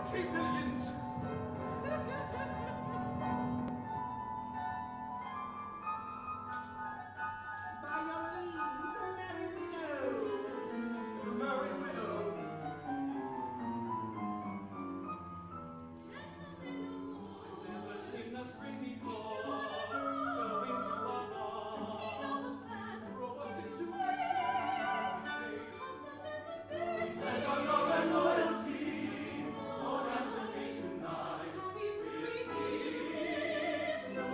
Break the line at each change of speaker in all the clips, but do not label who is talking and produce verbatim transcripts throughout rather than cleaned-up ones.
twenty millions. By your leave, the merry widow. The merry widow. I've never seen the spring before. Going to a ball. Roll us into ecstasy. Pledge our love and loyalty. Oh, dance with me tonight. Please, no.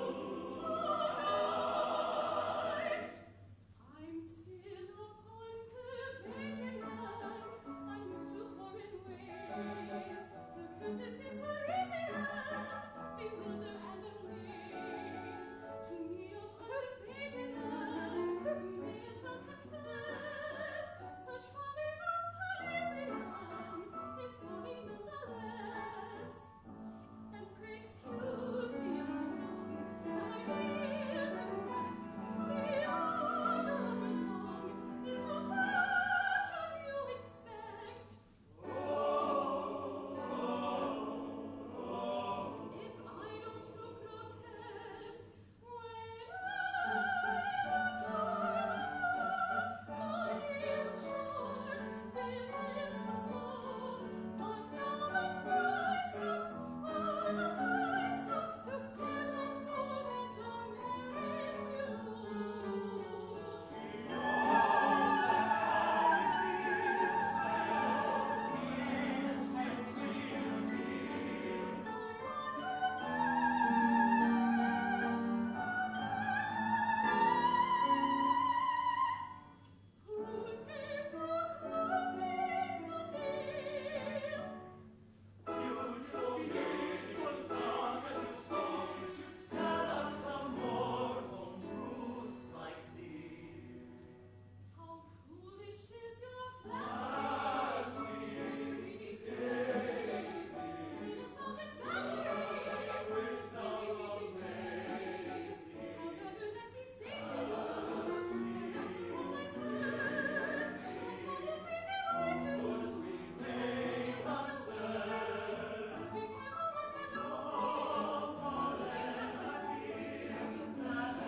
I'm still upon the vagary line. I'm used to foreign ways. The courtesies were easier, bewilder and amaze. To me upon the vagary line, you may as well confess. Such folly of Parisian is folly nonetheless. And pray excuse the unknown, but I feel regret. The order of the song is the fortune you expect. It's idle to protest when I am short business so. But now that my stocks are the high stocks, there's a poor and a marriage Who's here for crossing the deal?
Beautiful talk as it talks, tell us some more home truths like these.
How foolish is your flattery! Insulted battery!
Wisdom amazing.
However, let me say to you, that all I've heard, so what if we never went to
Would we make ourselves
we never want to do
all for less than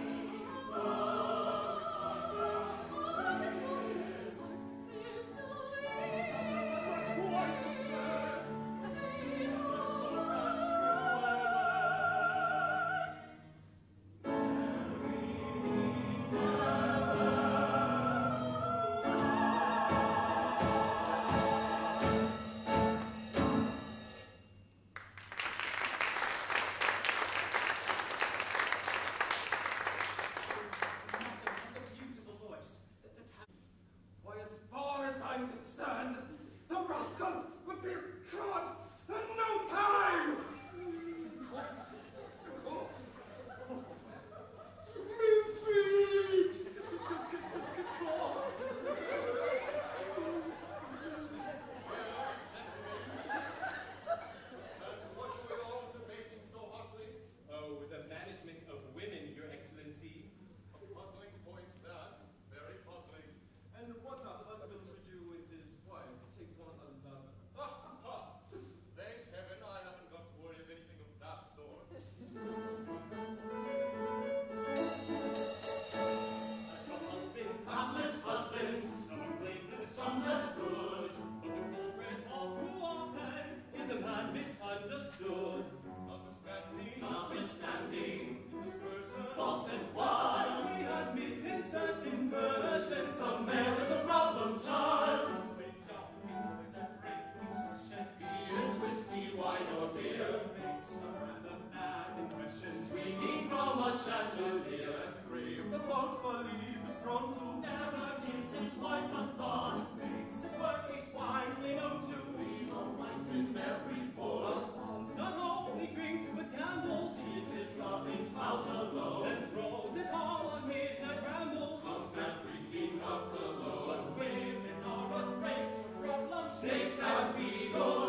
That's a beautiful voice. The- the ta- Why, as far as I'm concerned, the rascal would be caught in no time! Me feet!
What are we all debating so hotly?
Oh, the management of women, Your Excellency.
A puzzling point, that. Very puzzling.
And what's a husband to do with his wife? Takes one another.
Ha ha ha! Thank heaven I haven't got to worry of anything of that sort.
As for husbands,
Hapless husbands,
some blame them,
some less good.
but the culprit of who often is a man misunderstood.
Notwithstanding,
Notwithstanding,
his aspersion,
false and wild,
We admit in certain versions
the male is a problem child.
when jumping boys at breaking session,
Be it whiskey, wine, or beer,
makes a rather bad impression.
swinging from a chandelier at grave. The fault for leave is prone to never gives his wife a thought.
Makes it worse, he's widely known to
Leave a wife in every port.
Hans not only drinks but gambles,
Sees his loving spouse alone.
and throws it all on midnight rambles.
Constant reeking of cologne.
But women are a great problem.
Snakes that we go